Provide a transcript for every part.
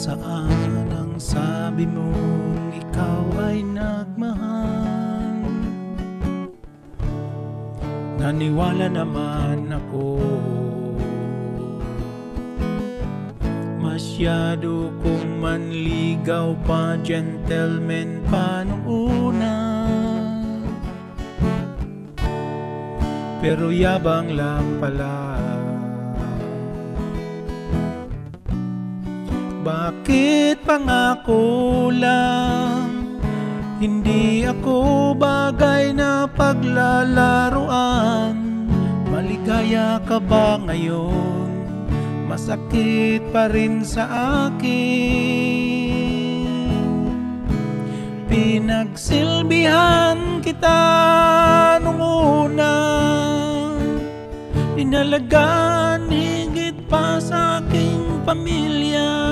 Saan ang sabi mong ikaw ay nagmahal? Naniwala naman ako. Masyado kong manligaw pa, gentleman pa nung una. Pero yabang lang pala. Bakit pangako lang? Hindi ako bagay na paglalaruan. Maligaya ka ba ngayon? Masakit pa rin sa akin. Pinagsilbihan kita nung una, inalagaan higit pa sa aking pamilya.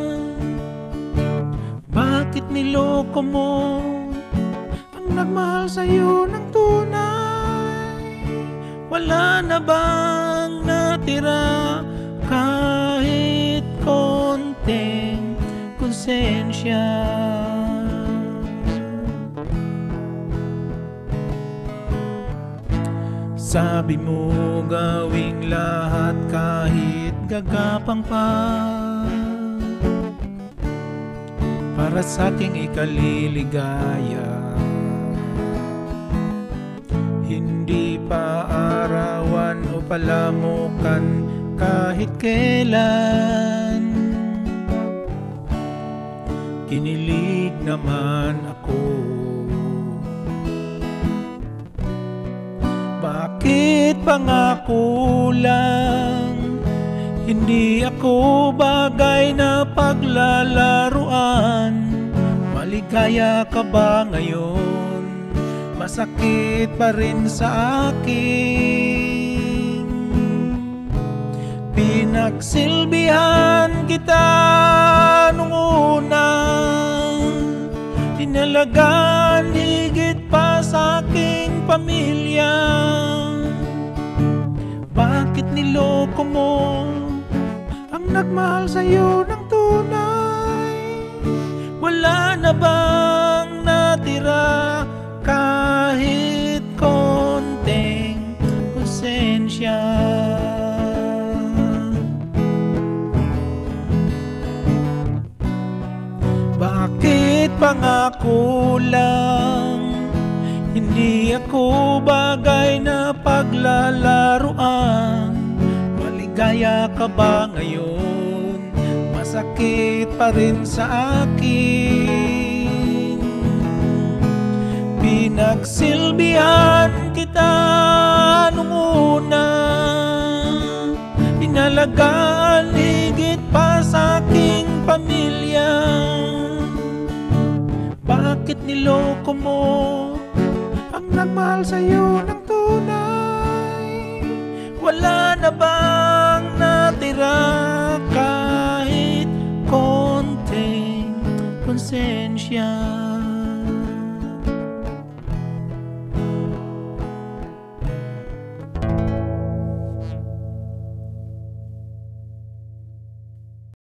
Bakit niloko mo ang nagmahal sa'yo ng tunay? Wala na bang natira kahit konting konsensya? Sabi mo gawing lahat kahit gagapang pa, para sa aking ikaliligaya. Hindi pa arawan o palamukan kahit kailan. Kinilig naman ako. Bakit pangako lang? Hindi ako bagay na paglalaruan. Maligaya ka ba ngayon? Masakit pa rin sa akin. Pinagsilbihan kita nung una, inalagaan higit pa sa aking pamilya. Bakit niloko mo ang nagmahal sa'yo ng tunay? Wala na bang natira kahit konting konsensya? Bakit pangako lang? Hindi ako bagay na paglalaruan. Maligaya ka ba ngayon? Masakit pa rin sa akin. Pinagsilbihan kita nung una, inalagaan higit pa sa aking pamilya. Bakit niloko mo ang nagmahal sa'yo ng tunay? Wala na bang natira kahit konting konsensya?